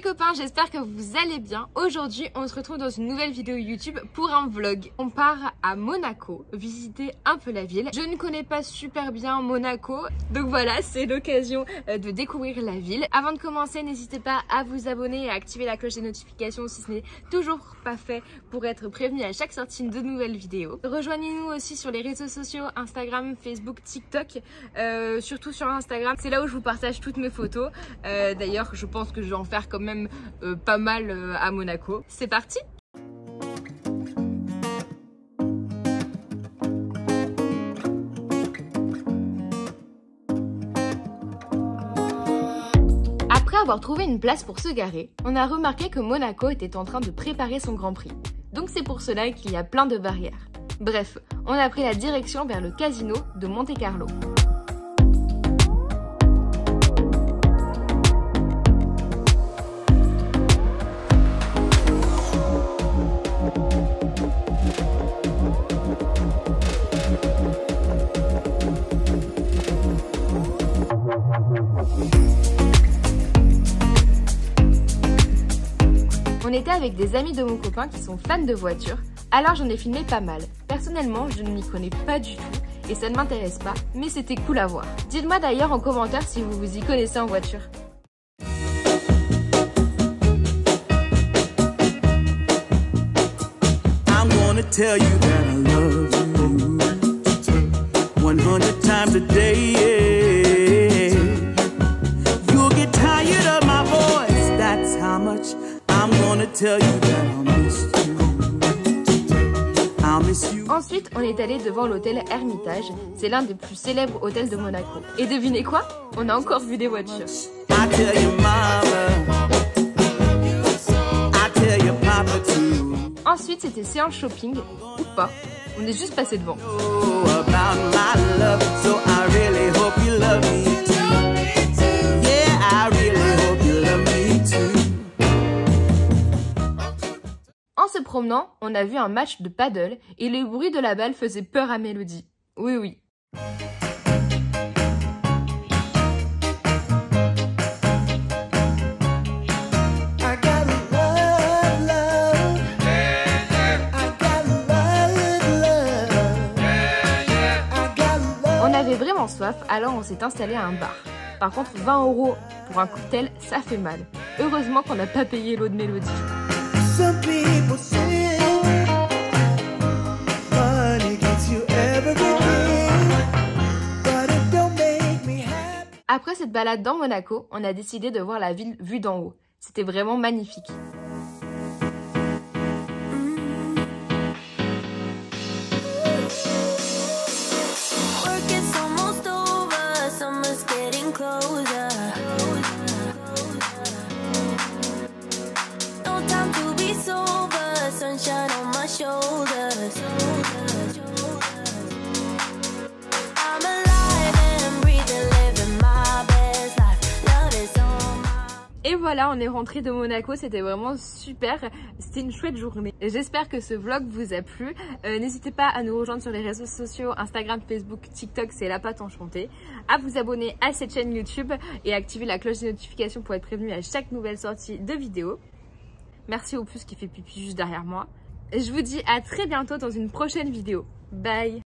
copains, j'espère que vous allez bien. Aujourd'hui, on se retrouve dans une nouvelle vidéo YouTube pour un vlog. On part à Monaco, visiter un peu la ville. Je ne connais pas super bien Monaco, donc voilà, c'est l'occasion de découvrir la ville. Avant de commencer, n'hésitez pas à vous abonner et à activer la cloche des notifications si ce n'est toujours pas fait pour être prévenu à chaque sortie de nouvelles vidéos. Rejoignez-nous aussi sur les réseaux sociaux, Instagram, Facebook, TikTok, surtout sur Instagram. C'est là où je vous partage toutes mes photos. D'ailleurs, je pense que je vais en faire quand même pas mal à Monaco. C'est parti! Après avoir trouvé une place pour se garer, on a remarqué que Monaco était en train de préparer son Grand Prix. Donc c'est pour cela qu'il y a plein de barrières. Bref, on a pris la direction vers le casino de Monte-Carlo. On était avec des amis de mon copain qui sont fans de voitures, alors j'en ai filmé pas mal. Personnellement, je ne m'y connais pas du tout et ça ne m'intéresse pas, mais c'était cool à voir. Dites-moi d'ailleurs en commentaire si vous vous y connaissez en voiture. I'm gonna tell you that I love you 100 times a day. You'll get tired of my voice, that's how much I'm gonna tell you that I'll miss you. I'll miss you. Ensuite, on est allé devant l'hôtel Hermitage. C'est l'un des plus célèbres hôtels de Monaco. Et devinez quoi? On a encore vu des voitures. I tell you mama, I tell you papa too. Ensuite, c'était séance shopping, ou pas. On est juste passé devant. Oh, about my love, so I really hope you love me too. Yeah, I really hope you love me too. En se promenant, on a vu un match de paddle et le bruit de la balle faisait peur à Mélodie. Oui, oui. On avait vraiment soif, alors on s'est installé à un bar. Par contre, 20 € pour un cocktail, ça fait mal. Heureusement qu'on n'a pas payé l'eau de Mélodie. Some people say money gets you everything, but it don't make me happy. Après cette balade dans Monaco, on a décidé de voir la ville vue d'en haut. C'était vraiment magnifique. Et voilà, on est rentré de Monaco, c'était vraiment super, c'était une chouette journée. J'espère que ce vlog vous a plu. N'hésitez pas à nous rejoindre sur les réseaux sociaux, Instagram, Facebook, TikTok, c'est La Pâte Enchantée. À vous abonner à cette chaîne YouTube et à activer la cloche des notifications pour être prévenu à chaque nouvelle sortie de vidéo. Merci au plus qui fait pipi juste derrière moi. Je vous dis à très bientôt dans une prochaine vidéo. Bye!